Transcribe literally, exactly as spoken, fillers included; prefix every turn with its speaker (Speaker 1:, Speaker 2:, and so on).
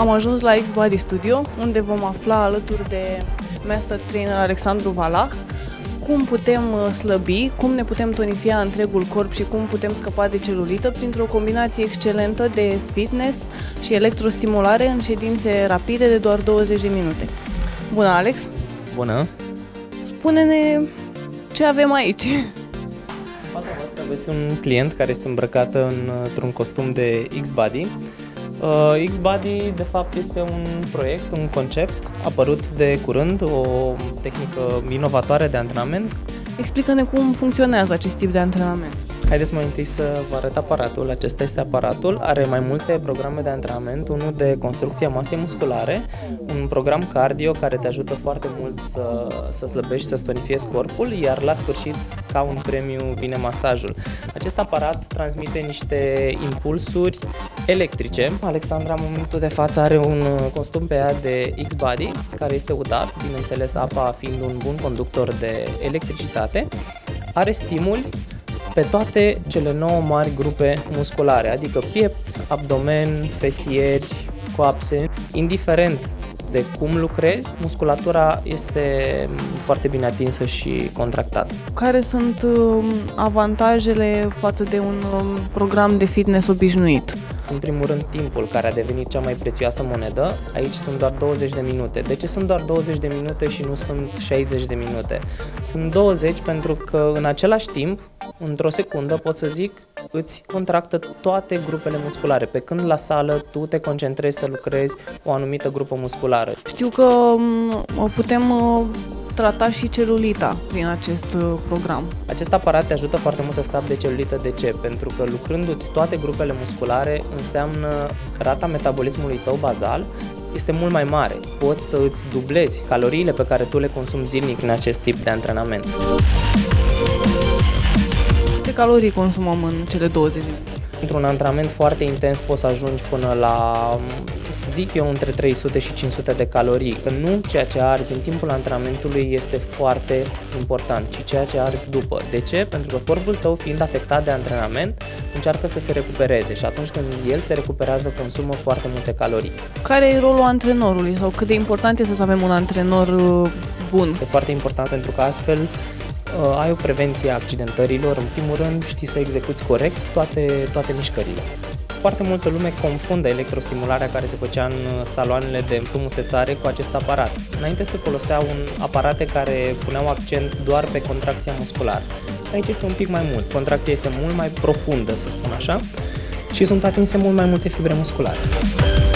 Speaker 1: Am ajuns la X-Body Studio, unde vom afla alături de Master Trainer Alexandru Valah cum putem slăbi, cum ne putem tonifia întregul corp și cum putem scăpa de celulită printr-o combinație excelentă de fitness și electrostimulare în ședințe rapide de doar douăzeci de minute. Bună, Alex!
Speaker 2: Bună!
Speaker 1: Spune-ne ce avem aici.
Speaker 2: Aveți un client care este îmbrăcat într-un costum de X-Body. Uh, X-Body, de fapt, este un proiect, un concept apărut de curând, o tehnică inovatoare de antrenament.
Speaker 1: Explică-ne cum funcționează acest tip de antrenament.
Speaker 2: Haideți mai întâi să vă arăt aparatul. Acesta este aparatul, are mai multe programe de antrenament, unul de construcție a masei musculare, un program cardio care te ajută foarte mult să, să slăbești, să tonifiezi corpul, iar la sfârșit, ca un premiu, vine masajul. Acest aparat transmite niște impulsuri electrice. Alexandra, în momentul de față, are un costum pe ea de X-Body, care este udat, bineînțeles apa fiind un bun conductor de electricitate, are stimuli pe toate cele nouă mari grupe musculare, adică piept, abdomen, fesieri, coapse. Indiferent de cum lucrezi, musculatura este foarte bine atinsă și contractată.
Speaker 1: Care sunt avantajele față de un program de fitness obișnuit?
Speaker 2: În primul rând, timpul, care a devenit cea mai prețioasă monedă. Aici sunt doar douăzeci de minute. De ce sunt doar douăzeci de minute și nu sunt șaizeci de minute? Sunt douăzeci pentru că în același timp, într-o secundă, pot să zic, îți contractă toate grupele musculare, pe când la sală tu te concentrezi să lucrezi o anumită grupă musculară.
Speaker 1: Știu că putem trata și celulita prin acest program.
Speaker 2: Acest aparat te ajută foarte mult să scapi de celulită. De ce? Pentru că lucrându-ți toate grupele musculare înseamnă rata metabolismului tău bazal este mult mai mare. Poți să îți dublezi caloriile pe care tu le consumi zilnic în acest tip de antrenament.
Speaker 1: Câte calorii consumăm în cele douăzeci de minute?
Speaker 2: Într-un antrenament foarte intens poți să ajungi până la, să zic eu, între trei sute și cinci sute de calorii. Că nu ceea ce arzi în timpul antrenamentului este foarte important, ci ceea ce arzi după. De ce? Pentru că corpul tău, fiind afectat de antrenament, încearcă să se recupereze și atunci când el se recuperează, consumă foarte multe calorii.
Speaker 1: Care e rolul antrenorului sau cât de important este să avem un antrenor bun?
Speaker 2: Este foarte important pentru că astfel ai o prevenție a accidentărilor. În primul rând, știi să execuți corect toate, toate mișcările. Foarte multă lume confundă electrostimularea care se făcea în saloanele de înfrumusețare cu acest aparat. Înainte se foloseau un aparate care puneau accent doar pe contracția musculară. Aici este un pic mai mult. Contracția este mult mai profundă, să spun așa, și sunt atinse mult mai multe fibre musculare.